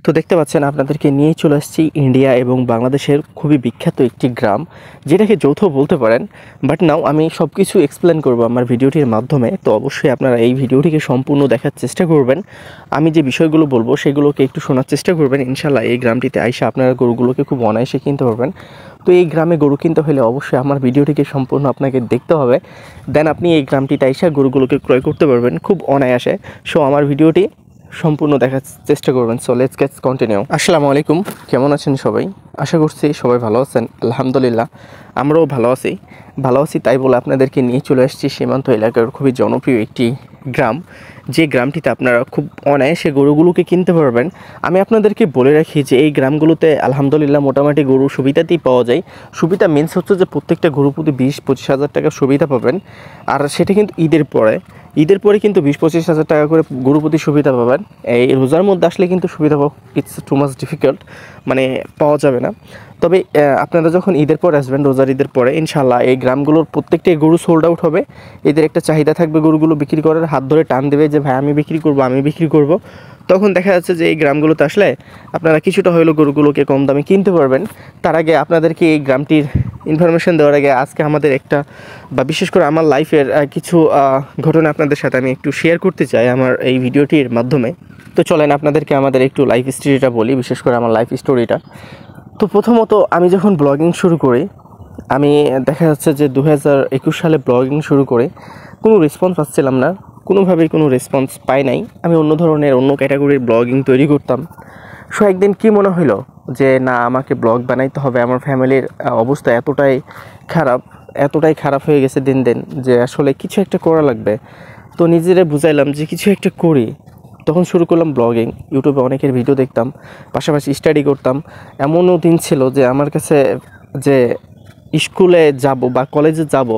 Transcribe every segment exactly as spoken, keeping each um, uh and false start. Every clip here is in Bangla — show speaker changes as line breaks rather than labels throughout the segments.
তো দেখতে পাচ্ছেন আপনাদেরকে নিয়ে চলে আসছি ইন্ডিয়া এবং বাংলাদেশের খুবই বিখ্যাত একটি গ্রাম, যেটাকে যৌথ বলতে পারেন। বাট নাও আমি সব কিছু এক্সপ্লেন করবো আমার ভিডিওটির মাধ্যমে। তো অবশ্যই আপনারা এই ভিডিওটিকে সম্পূর্ণ দেখার চেষ্টা করবেন। আমি যে বিষয়গুলো বলবো সেগুলোকে একটু শোনার চেষ্টা করবেন। ইনশাল্লাহ এই গ্রামটিতে আইসা আপনারা গরুগুলোকে খুব অনায়াসে কিনতে পারবেন। তো এই গ্রামে গরু কিনতে হলে অবশ্যই আমার ভিডিওটিকে সম্পূর্ণ আপনাকে দেখতে হবে, দেন আপনি এই গ্রামটিতে আইসা গরুগুলোকে ক্রয় করতে পারবেন খুব অনায়াসে। সো আমার ভিডিওটি সম্পূর্ণ দেখার চেষ্টা করবেন। So let's get continue. আসসালামু আলাইকুম, কেমন আছেন সবাই? আশা করছি সবাই ভালো আছেন। আলহামদুলিল্লাহ আমরাও ভালো আছি। ভালো আছি তাই বলে আপনাদেরকে নিয়ে চলে আসছি সীমান্ত এলাকার খুবই জনপ্রিয় একটি গ্রাম, যে গ্রামটিতে আপনারা খুব অনায়াসে গরুগুলোকে কিনতে পারবেন। আমি আপনাদেরকে বলে রাখি যে এই গ্রামগুলোতে আলহামদুলিল্লাহ মোটামুটি গরু সুবিধাতেই পাওয়া যায়। সুবিধা মিনস হচ্ছে যে প্রত্যেকটা গরু প্রতি বিশ পঁচিশ হাজার টাকা সুবিধা পাবেন, আর সেটা কিন্তু ঈদের পরে ঈদের পরে কিন্তু বিশ পঁচিশ হাজার টাকা করে গরু প্রতি সুবিধা পাবেন। এই রোজার মধ্যে আসলে কিন্তু সুবিধা পাওয়া ইটস টু মাচ ডিফিকাল্ট, মানে পাওয়া যাবে না। তবে আপনারা যখন ঈদের পর আসবেন, রোজার ঈদের পরে, ইনশাল্লাহ এই গ্রামগুলোর প্রত্যেকটাই গরু সোল্ড আউট হবে। এদের একটা চাহিদা থাকবে গরুগুলো বিক্রি করার, হাত ধরে টান দেবে যে ভাই আমি বিক্রি করব আমি বিক্রি করব। তখন দেখা যাচ্ছে যে এই গ্রামগুলোতে আসলে আপনারা কিছুটা হলেও গরুগুলোকে কম দামে কিনতে পারবেন। তার আগে আপনাদেরকে এই গ্রামটির ইনফরমেশন দেওয়ার আগে আজকে আমাদের একটা বা বিশেষ করে আমার লাইফের কিছু ঘটনা আপনাদের সাথে আমি একটু শেয়ার করতে চাই আমার এই ভিডিওটির মাধ্যমে। তো চলেন আপনাদেরকে আমাদের একটু লাইফ স্টোরিটা বলি, বিশেষ করে আমার লাইফ স্টোরিটা। তো প্রথমত আমি যখন ব্লগিং শুরু করি, আমি দেখা যাচ্ছে যে দু হাজার একুশ সালে ব্লগিং শুরু করে কোনো রেসপন্স পাচ্ছিলাম না, কোনোভাবেই কোনো রেসপন্স পাই নাই। আমি অন্য ধরনের অন্য ক্যাটাগরির ব্লগিং তৈরি করতাম। সো একদিন কী মনে হলো যে না, আমাকে ব্লগ বানাইতে হবে। আমার ফ্যামিলির অবস্থা এতটাই খারাপ এতটাই খারাপ হয়ে গেছে দিন দিন যে আসলে কিছু একটা করা লাগবে। তো নিজেরে বুঝাইলাম যে কিছু একটা করি। তখন শুরু করলাম ব্লগিং। ইউটিউবে অনেকের ভিডিও দেখতাম, পাশাপাশি স্টাডি করতাম। এমনও দিন ছিল যে আমার কাছে যে স্কুলে যাব বা কলেজে যাব,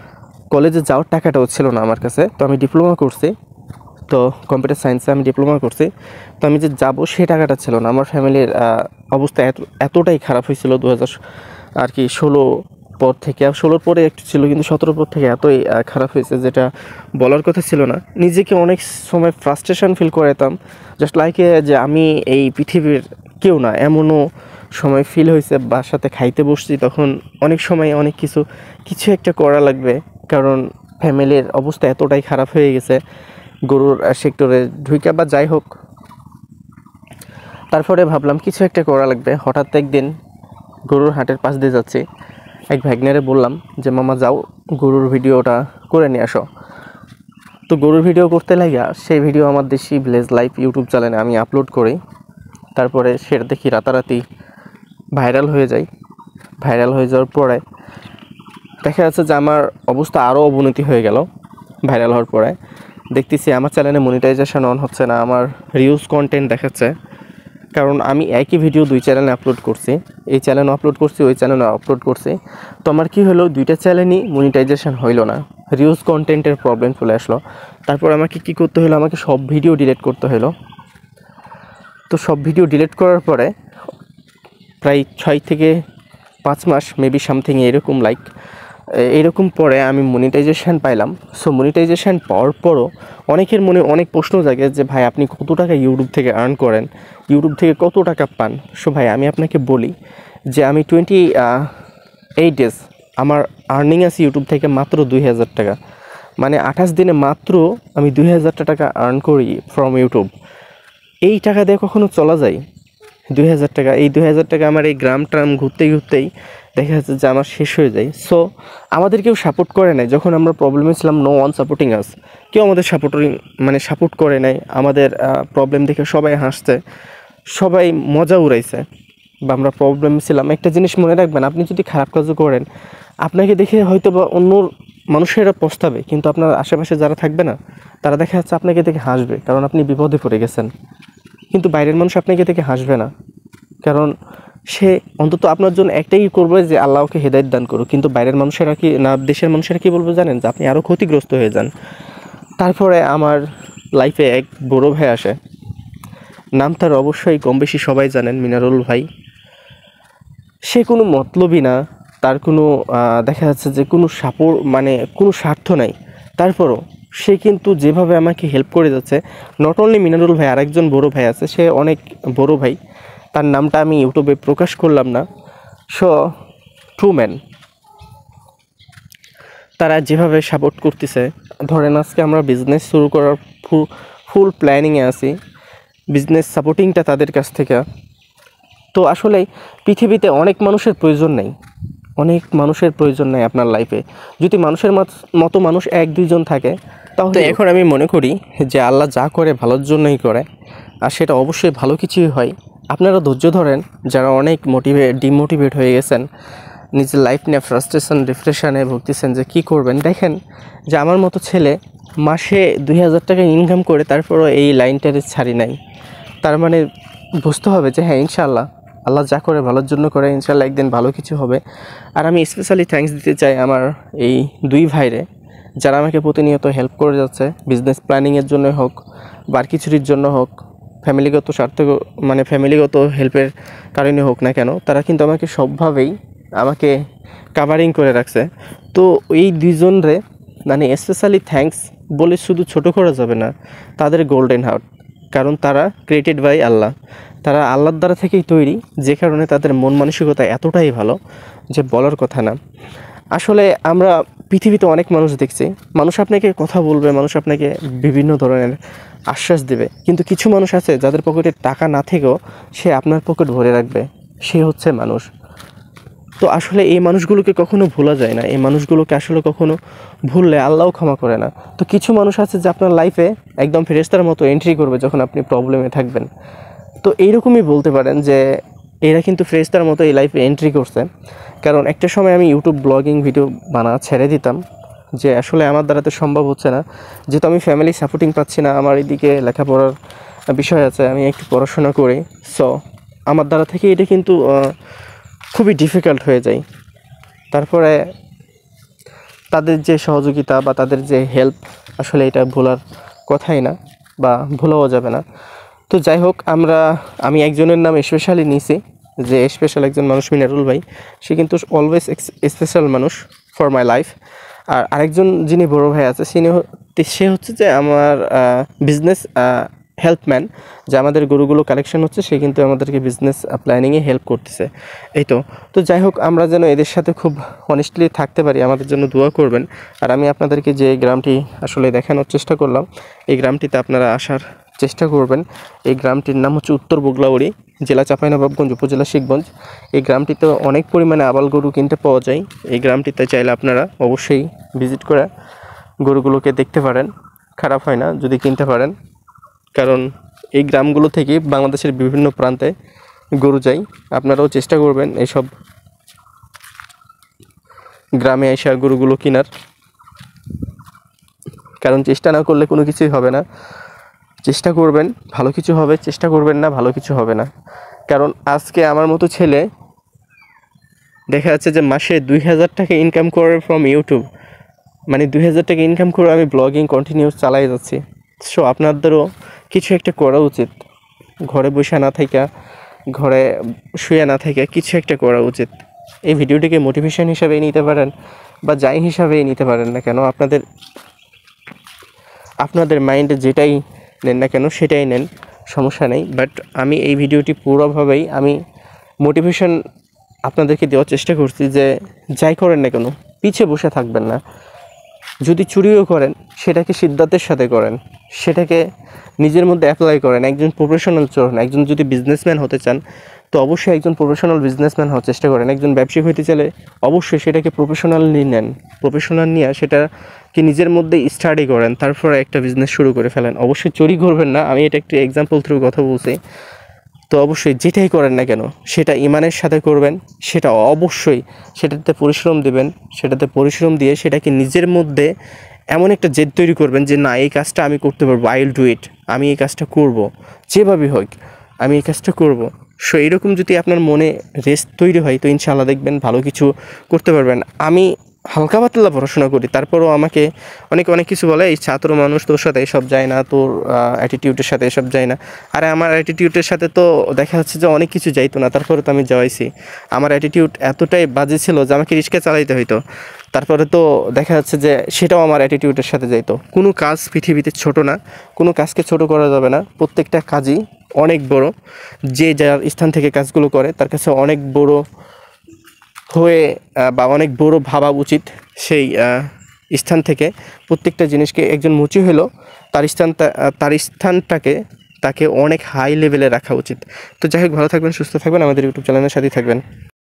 কলেজে যাওয়ার টাকাটাও ছিল না আমার কাছে। তো আমি ডিপ্লোমা করছি, তো কম্পিউটার সায়েন্সে আমি ডিপ্লোমা করছি। তো আমি যে যাব সে টাকাটা ছিল না। আমার ফ্যামিলির অবস্থা এত এতটাই খারাপ হয়েছিল দু হাজার আর কি ষোলো পর থেকে। ষোলোর পরে একটু ছিল, কিন্তু সতেরো পর থেকে এতই খারাপ হয়েছে যেটা বলার কথা ছিল না। নিজেকে অনেক সময় ফ্রাস্ট্রেশন ফিল করতাম, জাস্ট লাইকে যে আমি এই পৃথিবীর কেউ না, এমনও সময় ফিল হয়েছে। বাসাতে খাইতে বসছি, তখন অনেক সময় অনেক কিছু কিছু একটা করা লাগবে, কারণ ফ্যামিলির অবস্থা এতটাই খারাপ হয়ে গেছে গরুর সেক্টরে ঢুকে বা যাই হোক। তারপরে ভাবলাম কিছু একটা করা লাগবে। হঠাৎ একদিন গরুর হাটের পাশ দিয়ে যাচ্ছি, এক ভাগ্নেরে বললাম যে মামা যাও গরুর ভিডিওটা করে নিয়ে আসো। তো গরুর ভিডিও করতে লাগিয়া সেই ভিডিও আমার দেশি ভিলেজ লাইফ ইউটিউব চ্যানেলে আমি আপলোড করি। তারপরে সেটা দেখি রাতারাতি ভাইরাল হয়ে যায়। ভাইরাল হয়ে যাওয়ার পরে দেখা যাচ্ছে যে আমার অবস্থা আরও অবনতি হয়ে গেল। ভাইরাল হওয়ার পরে দেখতেছি আমার চ্যানেলে মনিটাইজেশন অন হচ্ছে না, আমার রিউজ কন্টেন্ট দেখাচ্ছে। কারণ আমি একই ভিডিও দুই চ্যানেলে আপলোড করছি, এই চ্যানেলে আপলোড করছি, ওই চ্যানেলে আপলোড করছি। তো আমার কী হলো, দুইটা চ্যানেলই মনিটাইজেশন হইল না, রিউজ কন্টেন্টের প্রবলেম চলে আসলো। তারপর আমাকে কী করতে হলো, আমাকে সব ভিডিও ডিলিট করতে হলো। তো সব ভিডিও ডিলিট করার পরে প্রায় ছয় থেকে পাঁচ মাস মেবি সামথিং এরকম লাইক এরকম পরে আমি মনিটাইজেশান পাইলাম। সো মনিটাইজেশান পাওয়ার পরও অনেকের মনে অনেক প্রশ্ন জাগে যে ভাই আপনি কত টাকা ইউটিউব থেকে আর্ন করেন, ইউটিউব থেকে কত টাকা পান। সো ভাই আমি আপনাকে বলি যে আমি টোয়েন্টি এইট ডেজ আমার আর্নিং আছে ইউটিউব থেকে মাত্র দুই হাজার টাকা। মানে আঠাশ দিনে মাত্র আমি দুই হাজার টাকা আর্ন করি ফ্রম ইউটিউব। এই টাকা দিয়ে কখনো চলা যায়? দুই হাজার টাকা, এই দুই হাজার টাকা আমার এই গ্রাম ট্রাম ঘুরতে ঘুরতেই দেখা যাচ্ছে যে আমার শেষ হয়ে যায়। সো আমাদের কেউ সাপোর্ট করে নাই যখন আমরা প্রবলেমে ছিলাম। নো ওয়ান সাপোর্টিং আস, কেউ আমাদের সাপোর্টিং মানে সাপোর্ট করে নাই। আমাদের প্রবলেম দেখে সবাই হাসছে, সবাই মজা উড়াইছে, বা আমরা প্রবলেম ছিলাম। একটা জিনিস মনে রাখবেন, আপনি যদি খারাপ কাজও করেন, আপনাকে দেখে হয়তো বা অন্য মানুষেরা পস্তাবে, কিন্তু আপনার আশেপাশে যারা থাকবে না তারা দেখা যাচ্ছে আপনাকে দেখে হাসবে, কারণ আপনি বিপদে পড়ে গেছেন। কিন্তু বাইরের মানুষ আপনাকে দেখে হাসবে না, কারণ সে অন্তত আপনার জন্য একটাই করবে যে আল্লাহকে হেদায়েত দান করুক। কিন্তু বাইরের মানুষেরা কি না, দেশের মানুষেরা কি বলবে জানেন? যে আপনি আরও ক্ষতিগ্রস্ত হয়ে যান। তারপরে আমার লাইফে এক বড় ভাই আসে, নাম তার অবশ্যই কম বেশি সবাই জানেন, মিনারুল ভাই। সে কোনো মতলবই না, তার কোনো দেখা যাচ্ছে যে কোনো সাপোর্ট মানে কোনো স্বার্থ নাই। তারপরও সে কিন্তু যেভাবে আমাকে হেল্প করে যাচ্ছে, নট অনলি মিনারুল ভাই, আরেকজন বড় ভাই আছে, সে অনেক বড় ভাই, তার নামটা আমি ইউটিউবে প্রকাশ করলাম না। সো ট্রু ম্যান, তারা যেভাবে সাপোর্ট করতেছে, ধরেন আজকে আমরা বিজনেস শুরু করার ফুল প্ল্যানিংয়ে আছি, বিজনেস সাপোর্টিংটা তাদের কাছ থেকে। তো আসলে পৃথিবীতে অনেক মানুষের প্রয়োজন নেই, অনেক মানুষের প্রয়োজন নেই আপনার লাইফে। যদি মানুষের মতো মানুষ এক দুইজন থাকে তাহলে এখন আমি মনে করি যে আল্লাহ যা করে ভালোর জন্যই করে, আর সেটা অবশ্যই ভালো কিছুই হয়। আপনারা ধৈর্য ধরেন, যারা অনেক মোটিভেট ডিমোটিভেট হয়ে গেছেন, নিজের লাইফ নিয়ে ফ্রাস্ট্রেশন ডিপ্রেশনে ভুগতেছেন যে কী করবেন, দেখেন যে আমার মতো ছেলে মাসে দুই হাজার টাকা ইনকাম করে তারপরও এই লাইনটারে ছাড়ি নাই। তার মানে বুঝতে হবে যে হ্যাঁ ইনশাআল্লাহ আল্লাহ যা করে ভালোর জন্য করে, ইনশাআল্লাহ একদিন ভালো কিছু হবে। আর আমি স্পেশালি থ্যাঙ্কস দিতে চাই আমার এই দুই ভাইরে, যারা আমাকে প্রতিনিয়ত হেল্প করে যাচ্ছে, বিজনেস প্ল্যানিংয়ের জন্য হোক বা আর কিছুর জন্য হোক, ফ্যামিলিগত স্বার্থ মানে ফ্যামিলিগত হেল্পের কারণে হোক না কেন, তারা কিন্তু আমাকে সবভাবেই আমাকে কাভারিং করে রাখছে। তো এই দুইজনরে মানে স্পেশালি থ্যাঙ্কস বলে শুধু ছোটো করা যাবে না, তাদের গোল্ডেন হার্ট, কারণ তারা ক্রিয়েটেড বাই আল্লাহ, তারা আল্লাহর দ্বারা থেকেই তৈরি, যে কারণে তাদের মন মানসিকতা এতটাই ভালো যে বলার কথা না। আসলে আমরা পৃথিবীতে অনেক মানুষ দেখছি, মানুষ আপনাকে কথা বলবে, মানুষ আপনাকে বিভিন্ন ধরনের আশ্বাস দেবে, কিন্তু কিছু মানুষ আছে যাদের পকেটে টাকা না থেকেও সে আপনার পকেট ভরে রাখবে, সে হচ্ছে মানুষ। তো আসলে এই মানুষগুলোকে কখনো ভোলা যায় না, এই মানুষগুলোকে আসলে কখনো ভুললে আল্লাহও ক্ষমা করে না। তো কিছু মানুষ আছে যে আপনার লাইফে একদম ফেরেশতার মতো এন্ট্রি করবে যখন আপনি প্রবলেমে থাকবেন। তো এইরকমই বলতে পারেন যে এরা কিন্তু ফেরেশতার মতো এই লাইফে এন্ট্রি করছে। কারণ একটা সময় আমি ইউটিউব ব্লগিং ভিডিও বানা ছেড়ে দিতাম, যে আসলে আমার দ্বারা তো সম্ভব হচ্ছে না, যেহেতু আমি ফ্যামিলি সাপোর্টিং পাচ্ছি না, আমার এদিকে লেখাপড়ার বিষয় আছে, আমি একটু পড়াশোনা করি, সো আমার দ্বারা থেকে এটা কিন্তু খুবই ডিফিকাল্ট হয়ে যায়। তারপরে তাদের যে সহযোগিতা বা তাদের যে হেল্প, আসলে এটা ভোলার কথাই না বা ভোলাও যাবে না। তো যাই হোক, আমরা আমি একজনের নাম স্পেশালি নিছি, যে স্পেশাল একজন মানুষ মিনারুল ভাই, সে কিন্তু অলওয়েজ স্পেশাল মানুষ ফর মাই লাইফ। আর আরেকজন যিনি বড় ভাই আছে, তিনি সে হচ্ছে যে আমার বিজনেস হেল্পম্যান, যে আমাদের গরুগুলো কালেকশন হচ্ছে, সে কিন্তু আমাদেরকে বিজনেস প্ল্যানিংয়ে হেল্প করতেছে। এই তো তো যাই হোক, আমরা যেন এদের সাথে খুব অনেস্টলি থাকতে পারি, আমাদের জন্য দোয়া করবেন। আর আমি আপনাদেরকে যে গ্রামটি আসলে দেখানোর চেষ্টা করলাম, এই গ্রামটিতে আপনারা আসার চেষ্টা করবেন। এই গ্রামটির নাম হচ্ছে উত্তর বগলাউড়ি, জেলা চাঁপাইনবাবগঞ্জ, উপজেলা শিবগঞ্জ। এই গ্রামটিতে অনেক পরিমাণে আবাল গরু কিনতে পাওয়া যায়। এই গ্রামটিতে চাইলে আপনারা অবশ্যই ভিজিট করে গরুগুলোকে দেখতে পারেন, খারাপ হয় না যদি কিনতে পারেন। কারণ এই গ্রামগুলো থেকে বাংলাদেশের বিভিন্ন প্রান্তে গরু যায়, আপনারাও চেষ্টা করবেন এইসব গ্রামে এসে গরুগুলো কেনার, কারণ চেষ্টা না করলে কোনো কিছুই হবে না। চেষ্টা করবেন ভালো কিছু হবে, চেষ্টা করবেন না ভালো কিছু হবে না। কারণ আজকে আমার মতো ছেলে দেখা যাচ্ছে যে মাসে দুই হাজার টাকা ইনকাম করে ফ্রম ইউটিউব, মানে দুই হাজার টাকা ইনকাম করে আমি ব্লগিং কন্টিনিউস চালাই যাচ্ছি। সো আপনাদেরও কিছু একটা করা উচিত, ঘরে বসে না থাকা, ঘরে শুয়ে না থাকা, কিছু একটা করা উচিত। এই ভিডিওটিকে মোটিভেশন হিসাবেই নিতে পারেন বা যাই হিসাবেই নিতে পারেন না কেন, আপনাদের আপনাদের মাইন্ডে যেটাই নেন না কেন সেটাই নেন, সমস্যা নেই। বাট আমি এই ভিডিওটি পুরোভাবেই আমি মোটিভেশন আপনাদেরকে দেওয়ার চেষ্টা করছি, যে যাই করেন না কেন পিছিয়ে বসে থাকবেন না। যদি চুরিও করেন সেটাকে সিদ্ধান্তের সাথে করেন, সেটাকে নিজের মধ্যে অ্যাপ্লাই করেন। একজন প্রফেশনাল চোর না, একজন যদি বিজনেসম্যান হতে চান তো অবশ্যই একজন প্রফেশনাল বিজনেসম্যান হওয়ার চেষ্টা করেন। একজন ব্যবসায়িক হতে চাইলে অবশ্যই সেটাকে প্রফেশনালি নেন, প্রফেশনাল নিয়ে সেটাকে নিজের মধ্যে স্টাডি করেন, তারপরে একটা বিজনেস শুরু করে ফেলেন। অবশ্যই চুরি করবেন না, আমি এটা একটি এক্সাম্পল থ্রু কথা বলছি। তো অবশ্যই যেটাই করেন না কেন সেটা ইমানের সাথে করবেন, সেটা অবশ্যই সেটাতে পরিশ্রম দেবেন, সেটাতে পরিশ্রম দিয়ে সেটাকে নিজের মধ্যে এমন একটা জেদ তৈরি করবেন যে না, এই কাজটা আমি করতে পারবো, আই উইল ডু ইট, আমি এই কাজটা করব, যেভাবে হোক আমি এই কাজটা করব। সো এইরকম যদি আপনার মনে রেস্ট তৈরি হয় তো ইনশাআল্লাহ দেখবেন ভালো কিছু করতে পারবেন। আমি হালকা পাতলা পড়াশোনা করি, তারপরও আমাকে অনেকে অনেক কিছু বলে, এই ছাত্র মানুষ, তোর সাথে এসব যায় না, তোর অ্যাটিটিউডের সাথে এসব যায় না। আরে আমার অ্যাটিটিউডের সাথে তো দেখা যাচ্ছে যে অনেক কিছু যাইতো না, তারপরে তো আমি যাওয়াইছি। আমার অ্যাটিটিউড এতটাই বাজে ছিল যে আমাকে রিক্সা চালাইতে হইতো, তারপরে তো দেখা যাচ্ছে যে সেটাও আমার অ্যাটিটিউডের সাথে যাইতো। কোনো কাজ পৃথিবীতে ছোট না, কোনো কাজকে ছোট করা যাবে না, প্রত্যেকটা কাজই অনেক বড়। যে যার স্থান থেকে কাজগুলো করে তার কাছে অনেক বড় হয়ে বা অনেক বড় ভাবা উচিত। সেই স্থান থেকে প্রত্যেকটা জিনিসকে, একজন মুচি হলো তার স্থানটা, তার স্থানটাকে তাকে অনেক হাই লেভেলে রাখা উচিত। তো যাই হোক, ভালো থাকবেন, সুস্থ থাকবেন, আমাদের ইউটিউব চ্যানেলের সাথেই থাকবেন।